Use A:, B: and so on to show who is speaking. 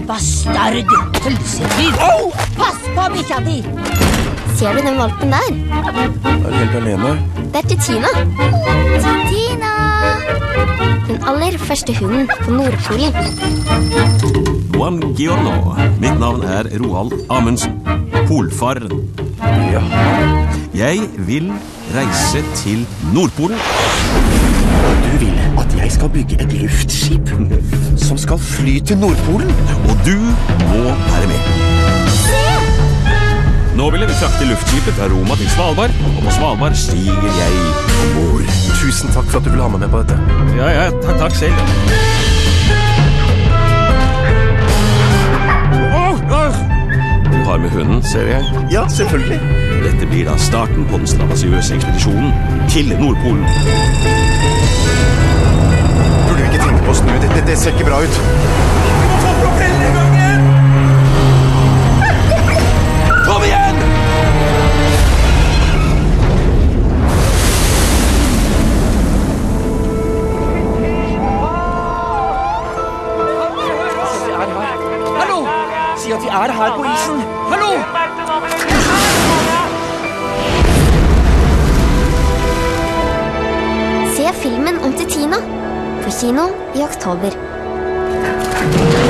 A: bastard! Pølsedyr! Pass på bikkja di!
B: Ser du den valpen der?
C: Er helt alene?
B: Det er Tina. Tina! Den aller første hunden på Nordpolen.
D: Buongiorno. Mitt navn er Roald Amundsen. Polfaren.
C: Ja.
D: Jeg vil reise til Nordpolen.
C: Du vil at jeg skal bygge et luftskip som skal fly til Nordpolen?
D: Og du må være med. Nå vil vi frakte luftskipet fra Roma til Svalbard, og på Svalbard stiger jeg ombord.
C: Tusen takk for at du vil ha meg med på dette.
D: Ja, takk selv. Du har med hunden, ser jeg.
C: Ja, selvfølgelig.
D: Dette blir da starten på den strabasiøse ekspedisjonen til Nordpolen.
C: Burde vi ikke tenke på å snu? Det ser ikke bra ut.
D: Vi må få propellen i gang igjen! Kom igjen!
E: Hallo! Si at vi er her på isen. Hallo!
B: Se filmen om til Tina på kino i oktober.